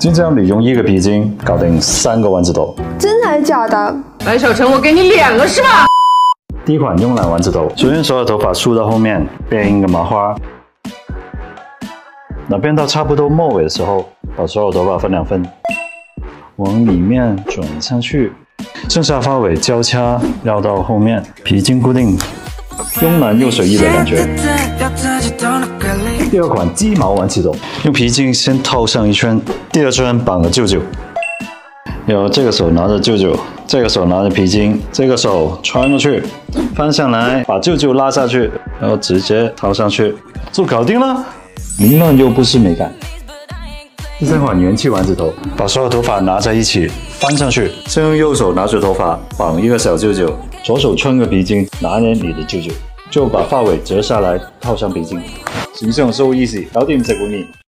就这样，你用一个皮筋搞定3个丸子头。 真还假的？ 白小晨，我给你2个是吧？ 第一款慵懒丸子头，首先所有头发梳到后面，编一个麻花。那编到差不多末尾的时候，把所有头发分2份，往里面转上去，剩下发尾交叉绕到后面，皮筋固定，慵懒又随意的感觉。第二款鸡毛丸子头，用皮筋先套上1圈，第2圈绑个舅舅。有这个手拿着舅舅，这个手拿着皮筋，这个手穿过去，翻上来，把舅舅拉下去，然后直接套上去，就搞定了。凌乱又不失美感。第3款元气丸子头，把所有头发拿在一起，翻上去，先用右手拿住头发，绑一个小舅舅，左手穿个皮筋，拿捏你的舅舅，就把发尾折下来，套上皮筋，形象so easy，搞掂唔使管你。